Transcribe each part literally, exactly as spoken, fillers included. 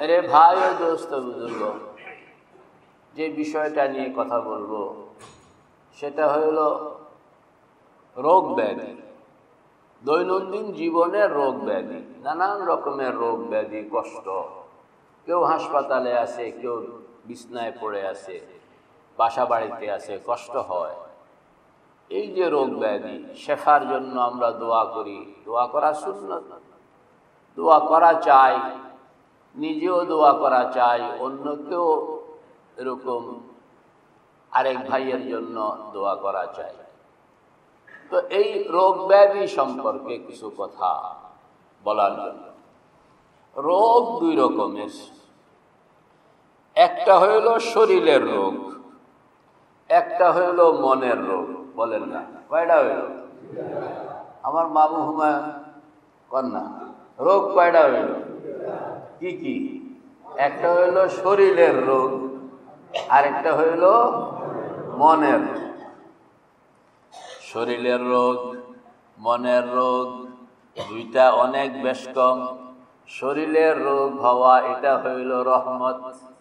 আরে ভাই ও দোস্ত বুজুর্গ, যে বিষয়টা নিয়ে কথা বলবো সেটা হইল রোগ ব্যাধি, দৈনন্দিন জীবনের রোগ ব্যাধি, নানান রকমের রোগ ব্যাধি, কষ্ট। কেউ হাসপাতালে আছে, কেউ বিছনায় পড়ে আছে, বাসা বাড়িতে আছে, কষ্ট হয়। এই যে রোগ ব্যাধি, শেফার জন্য আমরা দোয়া করি, দোয়া করা সুন্নাত, দোয়া করা চাই, নিজেও দোয়া করা চাই, অন্যকেও এরকম আরেক ভাইয়ের জন্য দোয়া করা চাই। তো এই রোগ ব্যাধি সম্পর্কে কিছু কথা বলার জন্য। রোগ দুই রকমের, একটা হইল শরীরের রোগ, একটা হইল মনের রোগ। বলেন না কয়টা হইল? আমার মামু হুমায়ুন কন্যা, রোগ কয়টা হইল? কি কি? একটা হইল শরীরের রোগ, আরেকটা হইল মনের রোগ। শরীরের রোগ, মনের রোগ দুইটা অনেক বেশ কম। শরীরের রোগ হওয়া এটা হইল রহমত,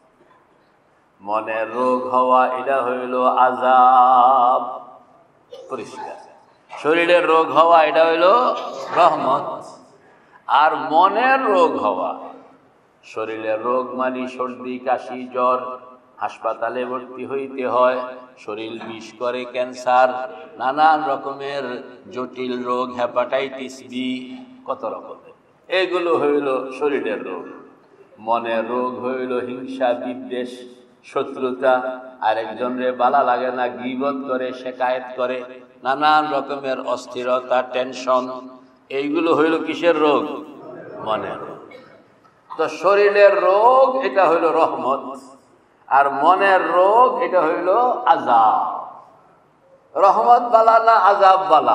মনের রোগ হওয়া এটা হইল আযাব। পরিষ্কার, শরীরের রোগ হওয়া এটা হইল রহমত, আর মনের রোগ হওয়া, শরীরের রোগ মানে সর্দি কাশি জ্বর, হাসপাতালে ভর্তি হইতে হয়, শরীর বিষ করে, ক্যান্সার, নানান রকমের জটিল রোগ, হেপাটাইটিস বি, কত রকমের, এগুলো হইল শরীরের রোগ। মনের রোগ হইল হিংসা, বিদ্বেষ, শত্রুতা, আরেকজনরে বালা লাগে না, গীবত করে, শেকায়েত করে, নানান রকমের অস্থিরতা, টেনশন, এইগুলো হইল কিসের রোগ? মনের রোগ। তো শরীরের রোগ এটা হইল রহমত, আর মনের রোগ এটা হইল আযাব। রহমত বালা না আযাব বালা?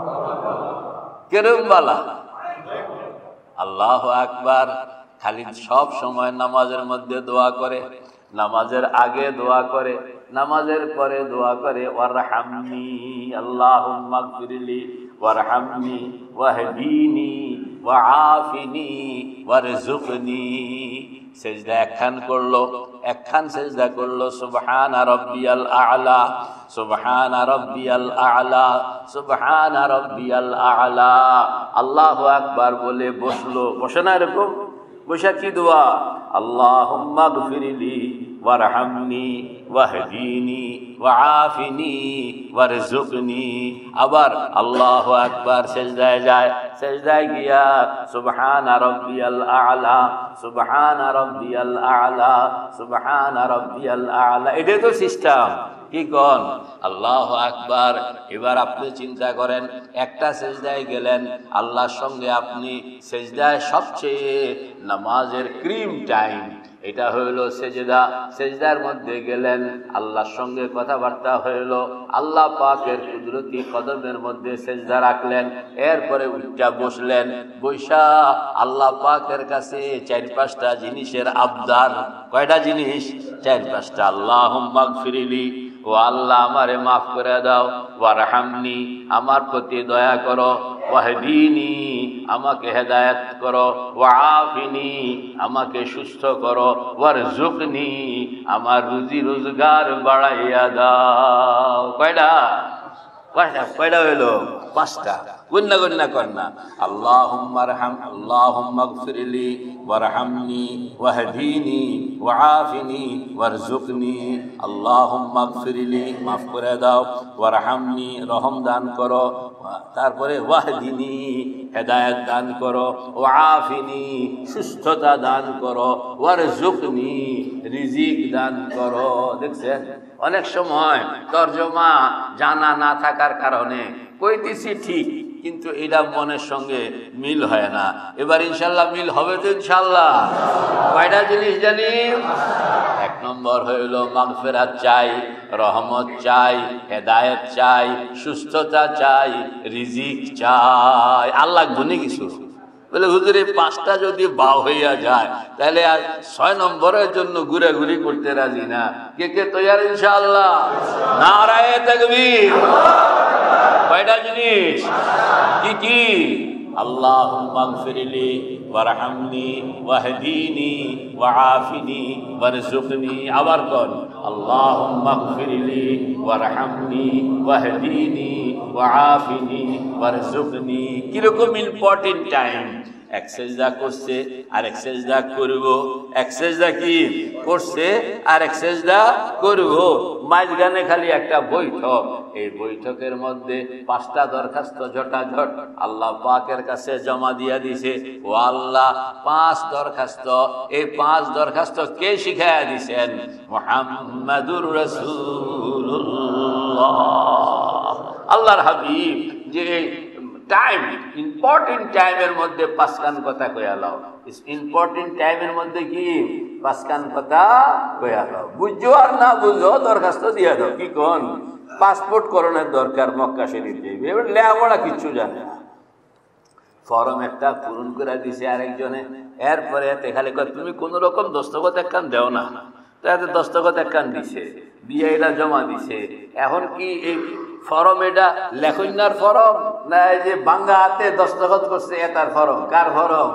কেরম বালা? আল্লাহু আকবার। খালিদ সব সময় নামাজের মধ্যে দোয়া করে, নামাজের আগে দোয়া করে, নামাজের পরে দোয়া করে, ওয়ারহামনি আল্লাহুম্মা গফিরলি ওয়ারহামনি ওয়াহদিনি ওয়াআফিনি ওয়ারযুকনি। সেজদা একখান করলো, একখান সেজদা করলো সুবহানা রাব্বিয়াল আ'লা, সুবহানা রাব্বিয়াল আ'লা, সুবহানা রাব্বিয়াল আ'লা, আল্লাহু আকবার বলে বসলো। বসে না এরকম? বসে কি দোয়া? আল্লাহুম্মা গফিরলি ওয়ারহামনি ওয়াহদিনি ওয়াআফিনি ওয়ারযুকনি। আবার আল্লাহু আকবার, সেজদায় যায়, সেজদায় গিয়া সুবহানা রাব্বিয়াল আ'লা, সুবহানা রাব্বিয়াল আ'লা, সুবহানা রাব্বিয়াল আ'লা। এটাই তো সিস্টেম। কি কোন? আল্লাহু আকবার। এবার আপনি চিন্তা করেন, একটা সেজদায় গেলেন, আল্লাহর সঙ্গে আপনি সেজদায় সবচেয়ে নামাজের ক্রিম টাইম, এটা হইল সেজদা। সেজদার মধ্যে গেলেন, আল্লাহর সঙ্গে কথাবার্তা হইল, আল্লাহ পাকের কুদরতি কদমের মধ্যে সেজদা রাখলেন, এরপরে উঠা বসলেন, বৈশা আল্লাহ পাকের কাছে চার পাঁচটা জিনিসের আবদার। কয়টা জিনিস? চার পাঁচটা। আল্লাহুম্মা গফিরলি, ও আল্লাহ আমারে মাফ করে দাও, ওয়ারহামনি আমার প্রতি দয়া করো, ওয়াহদিনি আমাকে হেদায়েত করো, ওয়াআফিনি আমাকে সুস্থ করো, ওয়ারযুকনি আমার রুজি রোজগার বাড়াইয়া দাও। কয়টা? কয়টা? কয়টা হইল? পাঁচটা। গুন্না গুন্না কর না। আল্লাহুম্মা আরহাম, আল্লাহুম্মা গফিরলি ওয়ারহামনি ওয়াহদিনি ওয়াআফিনি ওয়ারযুকনি। আল্লাহুম্মা গফিরলি, মাফ করে দাও, ওয়ারহামনি রহম দান করো, তারপরে ওয়াহদিনি হেদায়েত দান করো, ওয়াআফিনি সুস্থতা দান করো, ওয়ারযুকনি রিজিক দান করো। দেখছেন, অনেক সময় তরজমা জানা না থাকার কারণে কইতেছি ঠিক, কিন্তু এটা মনের সঙ্গে মিল হয় না। এবার ইনশাল্লাহ মিল হবে তো ইনশাল্লাহ। কয়টা জিনিস জানি? এক নম্বর হইল মাগফিরাত চাই, রহমত চাই, হেদায়েত চাই, সুস্থতা চাই, রিজিক চাই। আল্লাহ গুনে কিছু বলে হুজুর এই পাঁচটা যদি বাও হইয়া যায় তাহলে আর ছয় নম্বরের জন্য ঘুরাঘুরি করতে রাজি না। কে কে তৈয়ার ইনশাআল্লাহ? নারায়ে তাকবীর। কয়টা জিনিস? কি কি? আল্লাহুম্মা গফিরলি ওয়ারহামনি ওয়াহদিনি ওয়াআফিনি ওয়ারযুকনি। আবার কোন আল্লাহুম্মা গফিরলি ওয়ারহামনি ওয়াহদিনি ওয়াআফিনি ওয়ারযুকনি। কিরকম ইম্পর্টেন্ট টাইম। এক সেজদা করছে আর এক সেজদা করব, এক সেজদা কি করছে আর এক সেজদা করব, মাঝখানে খালি একটা বৈঠক। এই বৈঠকের মধ্যে পাঁচটা দরখাস্ত ঝটাঝট আল্লাহ পাকের কাছে জমা দিয়া দিছে। ও আল্লাহ, পাঁচ দরখাস্ত, এই পাঁচ দরখাস্ত কে শিখাইয়া দিছেন? মুহাম্মাদুর রাসূলুল্লাহ, আল্লাহর হাবিব। যে টাইম, ইম্পর্টেন্ট টাইমের মধ্যে পাঁচখান কথা কইয়া লাও। ইম্পর্টেন্ট টাইমের মধ্যে কি পাঁচখান কথা কইয়া লাও। বুঝছো আর না বুঝো দরখাস্ত দিয়া দাও। কি কোন পাসপোর্ট করণের দরকার, মক্কা শরীফ যাইবে, এবার লেখাপড়া কিচ্ছু জানে না। ফরম একটা পূরণ করে দিছে আরেকজনে, এরপরে এতে খালি কয় তুমি কোন রকম দস্তখত একখান দেও না, তো এতে দস্তখত একখান দিছে, দিয়ে এটা জমা দিছে। এখন কি এই ফরম এটা লেখনার ফরম না এই যে বাঙ্গা হাতে দস্তখত করছে এটার ফরম? কার ফরম?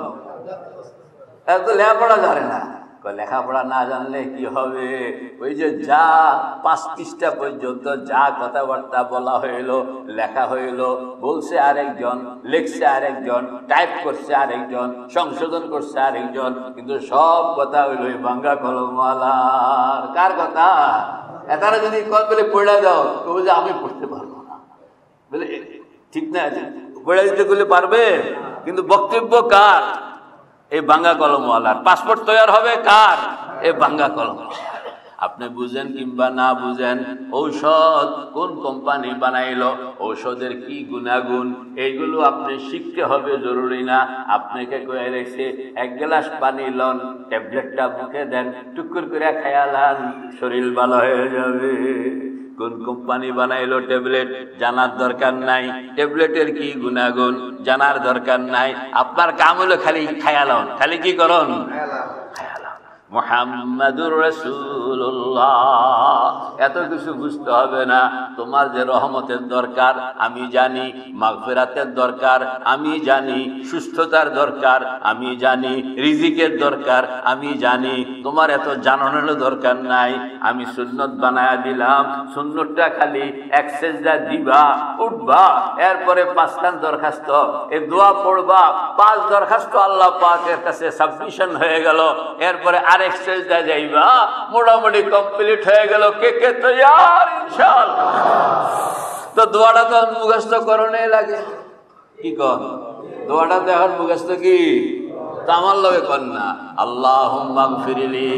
এত লেখাপড়া জানে না। লেখাপড়া না জানলে কি হবে? ওই যে যা পাঁচ পৃষ্ঠা পর্যন্ত যা কথাবার্তা বলা হইল, লেখা হইল, বলছে আরেকজন, লিখছে আরেকজন, টাইপ করছে আরেকজন, সংশোধন করছে আরেকজন, কিন্তু সব কথা হইল ওই বাঙ্গা কলমওয়ালার। কার কথা? এটারা যদি কত বলে পড়ে দাও তো বলছে আমি পড়তে পারবো না, বলে ঠিক না, পড়ে দিতে গেলে পারবে, কিন্তু বক্তব্য কার? এই বাঙ্গা কলমওয়ালার। পাসপোর্ট তৈরি হবে কার? এই বাঙ্গা কলমওয়ালার। আপনি বুঝেন কিংবা না বুঝেন, ঔষধ কোন কোম্পানি বানাইলো, ঔষধের কি গুণাগুণ, এইগুলো আপনি শিখতে হবে, জরুরি না? আপনাকে কয়ে রেখেছে এক গ্লাস পানি লন, ট্যাবলেটটা মুখে দেন, টুকুর করে খায়ালান, শরীর ভালো হয়ে যাবে। কোন কোম্পানি বানাইলো ট্যাবলেট জানার দরকার নাই, ট্যাবলেটের কি গুণাগুণ জানার দরকার নাই। আপনার কাম হলো খালি খায়ালন, খালি কি করুন? মুহাম্মাদুর রাসূলুল্লাহ। এত কিছু বুঝতে হবে না। তোমার যে রহমতের দরকার আমি জানি, মাগফিরাতের দরকার আমি জানি, সুস্থতার দরকার আমি জানি, রিজিকের দরকার আমি জানি। তোমার এত জানানোর দরকার নাই। আমি সুন্নত বানায়া দিলাম, সুন্নতটা খালি এক সেজদা দিবা, উঠবা, এরপরে পাঁচখান দরখাস্ত, এই দোয়া পড়বা, পাঁচ দরখাস্ত আল্লাহ পাকের কাছে সাবমিশন হয়ে গেল। এরপরে আরেক সেজদা যাইবা, মোটামুটি কমপ্লিট হয়ে গেল। কে কে তৈয়ার? ইনশাআল্লাহ। তো দোয়াটা তো মুখস্থ করণে লাগে। কি কর? দোয়াটা তো এখন মুখস্থ কি তো আমার লগে কর না। আল্লাহুম্মা গফিরলি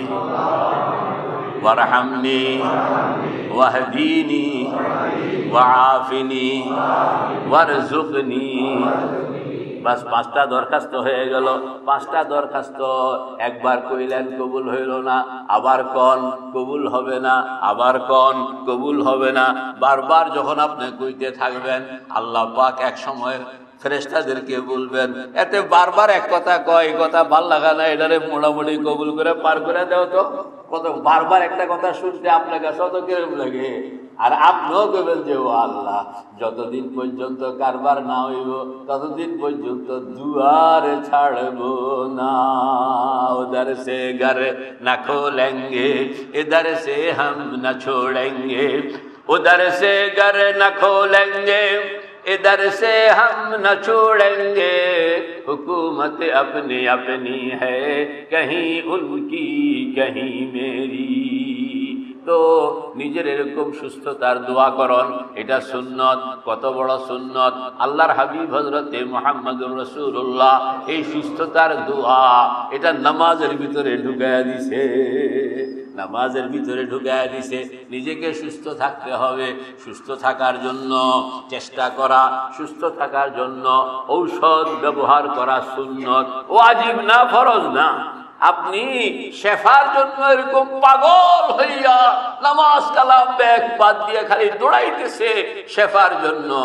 ওয়ারহামনি ওয়াহদিনি ওয়াআফিনি ওয়ারযুকনি। বাস পাঁচটা দরখাস্ত হয়ে গেল। পাঁচটা দরখাস্ত একবার কইলেন কবুল হইল না, আবার কন কবুল হবে না, আবার কন কবুল হবে না। বারবার যখন আপনি কইতে থাকবেন, আল্লাহ পাক এক সময় ফেরেশতাদেরকে বলবেন, এতে বারবার এক কথা কয়, এই কথা ভাল লাগা না, এটারে মোটামুটি কবুল করে পার করে দাও তো। কত বারবার একটা কথা শুনতে আপনার কাছে অত কিরকম লাগে? আর আপনিও কইবেন যে ও আল্লাহ, যতদিন পর্যন্ত কারবার না হইব ততদিন পর্যন্ত দুয়ারে ছাড়ব না। উধর সে ঘর না খোলেঙ্গে ইধর সে হাম না ছোড়েঙ্গে, উধর সে ঘর না খোলেঙ্গে इधर से हम न छोड़ेंगे, हुकूमत अपनी अपनी है, कहीं उनकी कहीं मेरी। তো নিজের এরকম সুস্থতার দোয়া করন, এটা সুন্নত। কত বড় সুন্নত! আল্লাহর হাবিব হযরতে মুহাম্মদুর রাসূলুল্লাহ এই সুস্থতার দোয়া এটা নামাজের ভিতরে ঢুকায়া দিছে, নামাজের ভিতরে ঢুকায়া দিছে। নিজেকে সুস্থ থাকতে হবে। সুস্থ থাকার জন্য চেষ্টা করা, সুস্থ থাকার জন্য ঔষধ ব্যবহার করা সুন্নত, ওয়াজিব না, ফরজ না। আপনি শেফার জন্য এরকম পাগল হইয়া নামাজ কালাম ব্যাগ বাদ দিয়ে খালি দৌড়াইতেছে শেফার জন্য,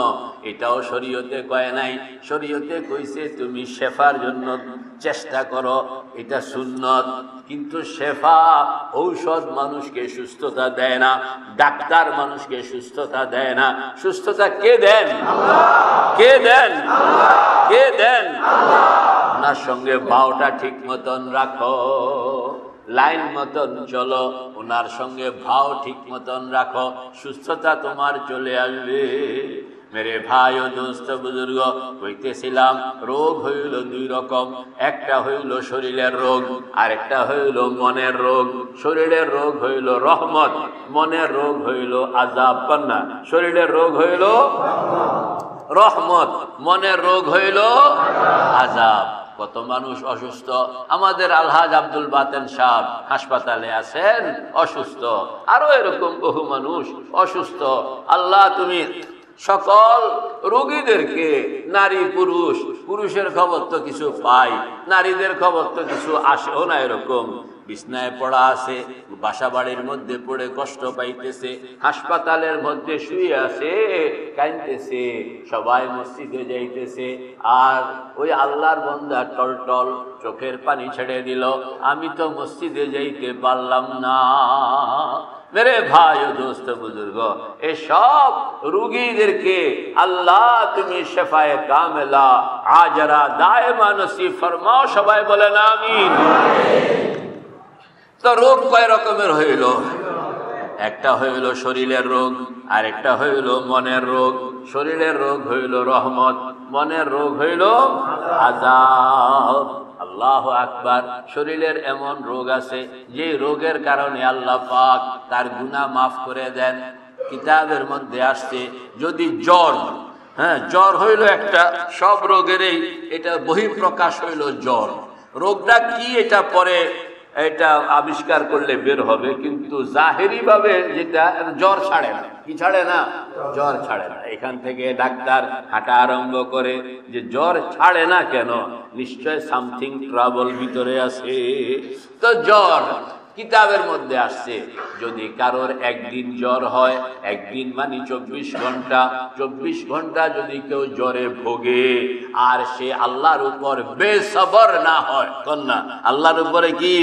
এটাও শরীয়তে কয় নাই। শরীয়তে কইছে তুমি শেফার জন্য চেষ্টা করো, এটা সুন্নত। কিন্তু শেফা ঔষধ মানুষকে সুস্থতা দেয় না, ডাক্তার মানুষকে সুস্থতা দেয় না। সুস্থতা কে দেন? কে দেন? কে দেন? ওনার সঙ্গে ভাওটা ঠিক মতন রাখো, লাইন মতন চলো, ওনার সঙ্গে ভাও ঠিক মতন রাখো, সুস্থতা তোমার চলে আসবে। মেরে ভাই ও দোস্ত বুজুর্গ, কইতেছিলাম রোগ হইল দুই রকম। একটা হইল শরীরের রোগ, আর একটা হইল মনের রোগ। শরীরের রোগ হইল রহমত, মনের রোগ হইল আযাব। কন্যা, শরীরের রোগ হইল রহমত, মনের রোগ হইল আযাব। কত মানুষ অসুস্থ। আমাদের আলহাজ আব্দুল বাতেন সাহেব হাসপাতালে আছেন, অসুস্থ। আরো এরকম বহু মানুষ অসুস্থ। আল্লাহ তুমি সকল রোগীদেরকে, নারী পুরুষ, পুরুষের খবর তো কিছু পাই, নারীদের খবর তো কিছু আসেও না। এরকম বিছনায় পড়া আছে, বাসা বাড়ির মধ্যে পড়ে কষ্ট পাইতেছে, হাসপাতালের মধ্যে শুয়ে আছে, কাঁদতেছে, সবাই মসজিদে যাইতেছে। আর ওই আল্লাহর বান্দা টলটল চোখের পানি ছেড়ে দিল, আমি তো মসজিদে যাইতে পারলাম না। মেরে ভাই ও দোস্ত বুজুর্গ, এসব রোগীদেরকে আল্লাহ তুমি শেফায়ে কামেলা আজরা দায়েমা নসিব ফরমাও। সবাই বলেন আমিন। তো রোগ কয় রকমের হইল? একটা হইল শরীরের রোগ, আর একটা হইল মনের রোগ। শরীরের রোগ হইল রহমত, মনের রোগ হইল আযাব। আল্লাহু আকবার। শরীরের এমন রোগ আছে যে রোগের কারণে আল্লাহ পাক তার গুনাহ মাফ করে দেন। কিতাবের মধ্যে আসছে, যদি জ্বর, হ্যাঁ জ্বর হইল একটা, সব রোগেরই এটা বহিঃপ্রকাশ হইল জ্বর। রোগটা কি এটা পরে এটা আবিষ্কার করলে বের হবে, কিন্তু জাহেরি ভাবে যেটা জ্বর ছাড়ে না। কি ছাড়ে না? জ্বর ছাড়ে না। এখান থেকে ডাক্তার হাঁটা আরম্ভ করে যে জ্বর ছাড়ে না কেন, নিশ্চয় সামথিং ট্রাবল ভিতরে আছে। তো জ্বর কিতাবের মধ্যে আসছে, যদি কারোর একদিন জ্বর হয়, একদিন মানে চব্বিশ ঘন্টা, চব্বিশ ঘন্টা যদি কেউ জ্বরে ভোগে আর সে আল্লাহর উপর বেসবর না হয়, কন্যা আল্লাহর উপরে কি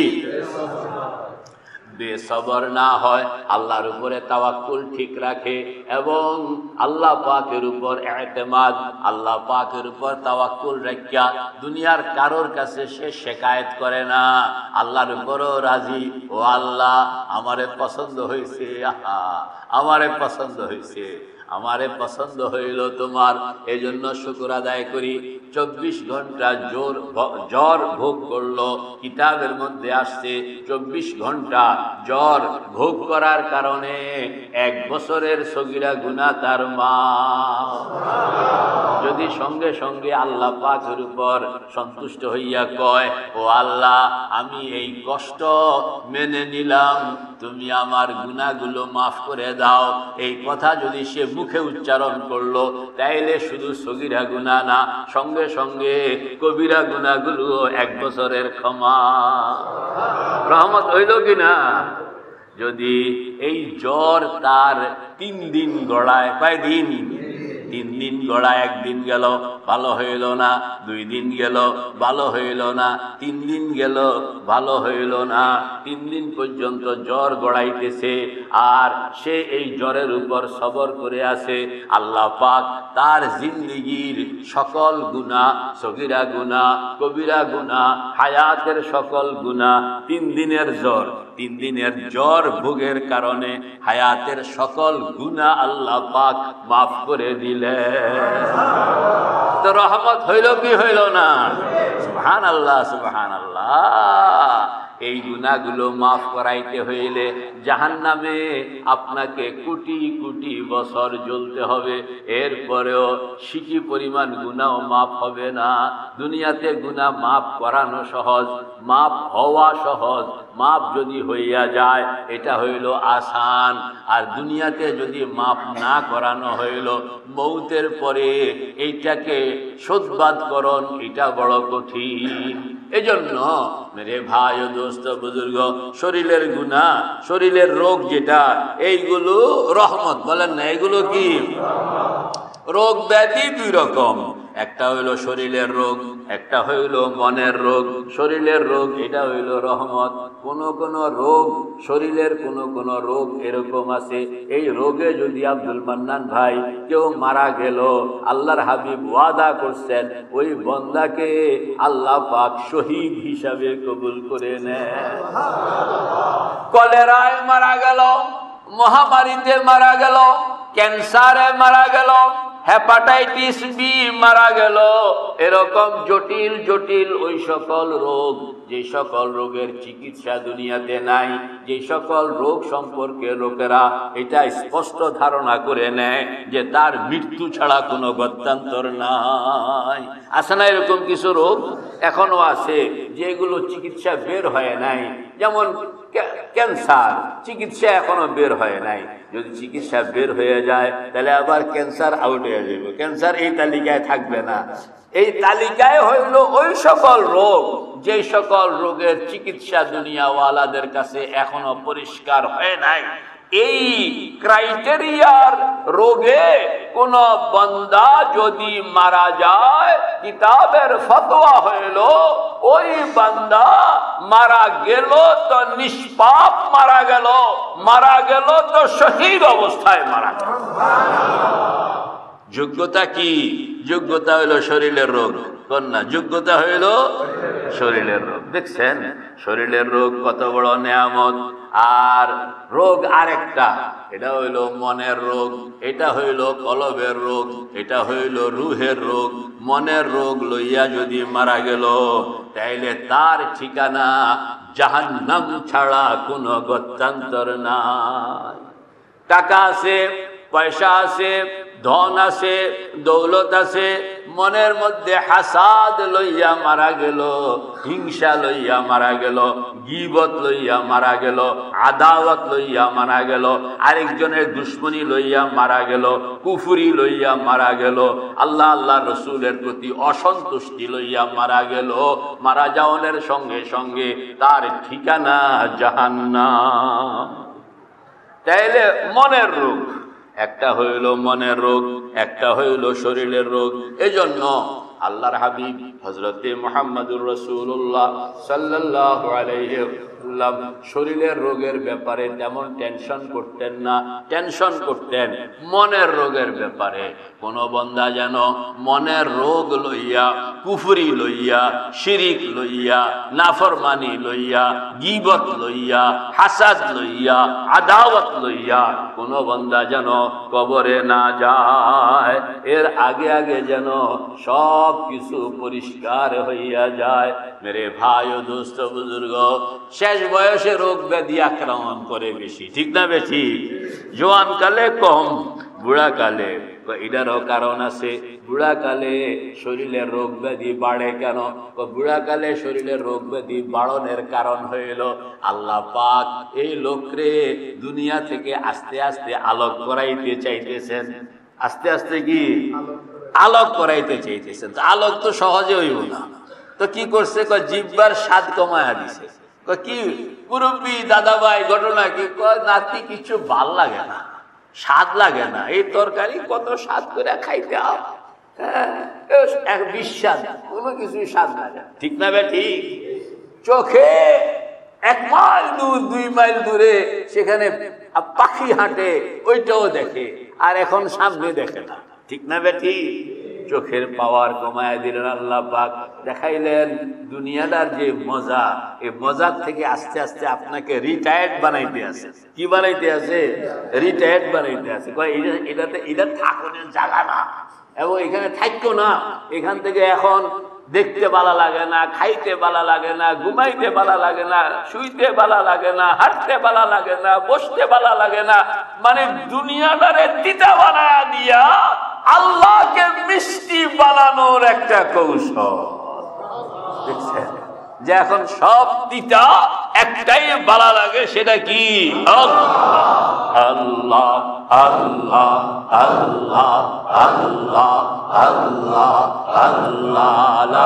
বেসবর না হয়, আল্লাহর উপরে তাওয়াক্কুল ঠিক রাখে এবং আল্লাহ পাকের উপর ইতিমাদ, আল্লাহ পাকের উপর তাওয়াক্কুল রাখিয়া দুনিয়ার কারোর কাছে সে শিকায়েত করে না, আল্লাহর উপরও রাজি। ও আল্লাহ, আমারে পছন্দ হয়েছে, আহা আমারে পছন্দ হয়েছে, আমারে পছন্দ হইল তোমার, এই জন্য শুকর আদায় করি। চব্বিশ ঘন্টা জোর জ্বর ভোগ করলো, কিতাবের মধ্যে আসছে চব্বিশ ঘন্টা জ্বর ভোগ করার কারণে এক বছরের সগীরা গুনাহ তার মা। যদি সঙ্গে সঙ্গে আল্লাহ পাকের উপর সন্তুষ্ট হইয়া কয়, ও আল্লাহ আমি এই কষ্ট মেনে নিলাম, তুমি আমার গুনাহগুলো মাফ করে দাও, এই কথা যদি সে মুখে উচ্চারণ করলো, তাইলে শুধু সগীরা গুনাহ না, সঙ্গে সঙ্গে কবিরা গুনাহগুলো এক বছরের ক্ষমা। রহমত হইল কিনা? যদি এই জ্বর তার তিন দিন গড়ায়, কয় দিন? তিন দিন গড়া, একদিন গেল ভালো হইল না, দুই দিন গেল ভালো হইল না, তিন দিন গেল ভালো হইল না, তিন দিন পর্যন্ত জ্বর গড়াইতেছে আর সে এই জ্বরের উপর সবর করে আছে, আল্লাহ পাক তার জিন্দেগির সকল গুনাহ, সগীরা গুনাহ, কবিরা গুনাহ, হায়াতের সকল গুনাহ, তিন দিনের জ্বর, তিন দিনের জ্বর ভোগের কারণে হায়াতের সকল গুনাহ আল্লাহ পাক মাফ করে দিলেন। তো রহমত হইল কি হইল না? সুবহানাল্লাহ, সুবহানাল্লাহ। এই গুনাহগুলো মাফ করাইতে হইলে জাহান্নামে আপনাকে কোটি কোটি বছর জ্বলতে হবে, এরপরেও সিকি পরিমাণ গুনাহ মাফ হবে না। দুনিয়াতে গুনাহ মাফ করানো সহজ, মাফ হওয়া সহজ, মাফ যদি হইয়া যায় এটা হইল আসান। আর দুনিয়াতে যদি মাফ না করানো হইল, মৌতের পরে এইটাকে শোধবাদ করণ এটা বড় কঠিন। এজন্য মেরে ভাই ও দোস্ত বুজুর্গ, শরীরের গুনাহ, শরীরের রোগ যেটা, এইগুলো রহমত, বলেন না এগুলো কি? রোগ ব্যাধি দুই রকম, একটা হইল শরীরের রোগ, একটা হইল মনের রোগ। শরীরের রোগ এটা হইল রহমত। কোন কোন রোগ, শরীরের কোন কোন রোগ এরকম আছে, এই রোগে যদি আব্দুল মান্নান ভাই কেউ মারা গেল, আল্লাহর হাবিব ওয়াদা করছেন ওই বান্দাকে আল্লাহ পাক শহীদ হিসাবে কবুল করে নেয়। কলেরায় মারা গেল, মহামারীতে মারা গেল, ক্যান্সারে মারা গেল, হেপাটাইটিস বি মারা গেল, এরকম জটিল জটিল ওই সকল রোগ, যে সকল রোগের চিকিৎসা দুনিয়াতে নাই, যে সকল রোগ সম্পর্কে লোকেরা এটা স্পষ্ট ধারণা করে নেয় যে তার মৃত্যু ছাড়া কোনো গত্যন্তর নাই। আছে না এরকম কিছু রোগ? এখনো আছে যেগুলো চিকিৎসা বের হয় নাই, যেমন ক্যান্সার, চিকিৎসা এখনো বের হয় নাই। যদি চিকিৎসা বের হয়ে যায় তাহলে আবার ক্যান্সার আউট হয়ে যাবে, ক্যান্সার এই তালিকায় থাকবে না। এই তালিকায় হইল ওই সকল রোগ, যে সকল রোগের চিকিৎসা দুনিয়াওয়ালাদের কাছে এখনো পরিষ্কার হয় নাই। এই ক্রাইটেরিয়ার রোগে কোন বান্দা যদি মারা যায়, কিতাবের ফতোয়া হইল ওই বান্দা মারা গেল তো নিষ্পাপ মারা গেল, মারা গেল তো শহীদ অবস্থায় মারা গেল। যোগ্যতা কি? যোগ্যতা হইল শরীরের রোগ, কন্যা যোগ্যতা হইল শরীরের রোগ। দেখছেন শরীরের রোগ কত বড় নেয়ামত। আর রোগ আরেকটা, এটা হইল মনের রোগ, এটা হইল কলবের রোগ, এটা হইল রুহের রোগ। মনের রোগ লইয়া যদি মারা গেল তাইলে তার ঠিকানা জাহান্নাম ছাড়া কোনো গত্যন্তর নাই। টাকা আছে, পয়সা আছে, ধন আছে, দৌলত আছে, মনের মধ্যে হাসাদ লইয়া মারা গেল, হিংসা লইয়া মারা গেল, গীবত লইয়া মারা গেল, আদাওয়াত লইয়া মারা গেল, আরেকজনের দুশ্মনী লইয়া মারা গেল, কুফরি লইয়া মারা গেল, আল্লাহ আল্লাহ রসুলের প্রতি অসন্তুষ্টি লইয়া মারা গেল, মারা যাওয়ার সঙ্গে সঙ্গে তার ঠিকানা জাহান্নাম। তাইলে মনের রোগ একটা হইল মনের রোগ, একটা হইল শরীরের রোগ। এজন্য আল্লাহর হাবিব হযরতে মুহাম্মদুর রাসূলুল্লাহ সাল্লাল্লাহু আলাইহি ওয়াসাল্লাম শরীরের রোগের ব্যাপারে তেমন টেনশন করতেন না, টেনশন করতেন মনের রোগের ব্যাপারে। কোন বান্দা যেন মনের রোগ লইয়া, কুফরি লইয়া, শিরিক লইয়া, নাফরমানি লইয়া, গীবত লইয়া, হাসাদ লইয়া, আদাওয়াত লইয়া কোন বান্দা যেন কবরে না যায়, এর আগে আগে যেন সব কিছু পরিষ্কার হইয়া যায়। মেরে ভাই ও দোস্ত বুজুর্গ, শেষ বয়সে রোগ ব্যাধি আক্রমণ করে বেশি, ঠিক না বেশি? জোয়ান কালে কম, বুড়া কালে এটারও কারণ আছে। বুড়া কালে শরীরের রোগ ব্যাধি বাড়ে কেন? বুড়া কালে শরীরের রোগ ব্যাধি বাড়নের কারণ হইল আল্লাহ পাক এই লোকরে দুনিয়া থেকে আস্তে আস্তে আলোক করাইতে চাইতেছেন। আস্তে আস্তে কি আলোক করাইতে চাইতেছেন। আলোক তো সহজে হইব না, তো কি করছে? জিহ্বার স্বাদ কমায়া দিছে। কি মুরব্বী দাদা ভাই ঘটনা কি? নাতি কিছু ভাল লাগে না, স্বাদ লাগে না, এই তরকারি কত স্বাদ করে খাইতে বিশ্বাস, কোনো কিছু স্বাদ লাগে, ঠিক না বেটি? চোখে এক মাইল দূর, দুই মাইল দূরে সেখানে পাখি হাঁটে, ওইটাও দেখে, আর এখন সামনে দেখে না, ঠিক না বেটি? চোখের পাওয়ার কমায় দিলেন আল্লাহ পাক, দেখাইলেন দুনিয়াটার যে মজা, এই মজার থেকে আস্তে আস্তে আপনাকে রিটায়ার্ড বানাইতে আছে। কি বানাইতে আছে? রিটায়ার্ড বানাইতে আছে। এটাতে এটা থাকুনের জায়গা না, এবং এখানে থাকতো না। এখান থেকে এখন দেখতে ভালো লাগে না, খাইতে ভালো লাগে না, ঘুমাইতে ভালো লাগে না, শুইতে ভালো লাগে না, হাঁটতে ভালো লাগে না, বসতে ভালো লাগে না। মানে দুনিয়াটারে তিতা বানায়া দিয়া আল্লাহকে মিষ্টি বানানোর একটা কৌশল দেখছেন, যে এখন সব তিতা একটাই ভালো লাগে, সেটা কি? আল্লাহ আল্লাহ আল্লাহ আল্লাহ আল্লাহ আল্লাহ লা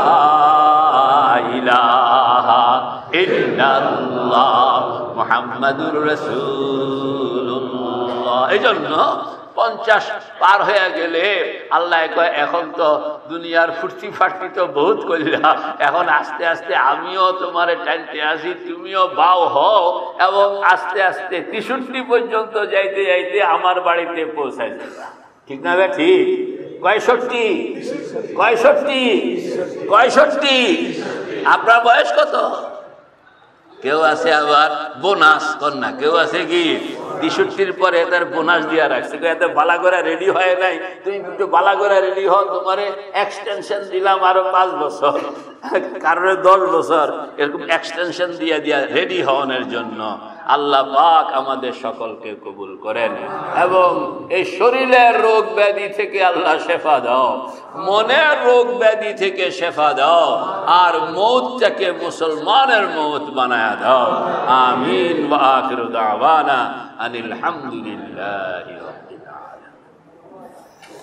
ইলাহা ইল্লাল্লাহ মুহাম্মাদুর রাসূলুল্লাহ। এই জন্য পঞ্চাশ পার হয়ে গেলে আল্লাহ কয় এখন তো দুনিয়ার ফুর্তি ফার্তি তো বহুত করলা, এখন আস্তে আস্তে আমিও তোমারে টানতে আসি, তুমিও বাও হও এবং আস্তে আস্তে তেষট্টি পর্যন্ত যাইতে যাইতে আমার বাড়িতে পৌঁছাই যাবা। ঠিক না? ঠিক। কয়ষট্টি কয়ষট্টি কয়ষট্টি আপনার বয়স কত? কেউ আছে আবার বোনাস কন্যা, কেউ আছে কি তেষট্টির পরে তার বোনাস দিয়া রাখছে, এত বালা করে রেডি হয় নাই, তুমি একটু বালা করে রেডি হও, তোমার এক্সটেনশন দিলাম আরো পাঁচ বছর, কারণে দশ বছর, এরকম এক্সটেনশন দিয়া দিয়া রেডি হওয়ার জন্য। আল্লাহ পাক আমাদের সকলকে কবুল করেন এবং এই শরীরের রোগ ব্যাধি থেকে আল্লাহ শেফা দাও, মনের রোগ ব্যাধি থেকে শেফা দাও, আর মৌতটাকে মুসলমানের মৌত বানায়া দাও। আমিন ওয়া আখিরু দাওয়ানা আনিল হামদুলিল্লাহ।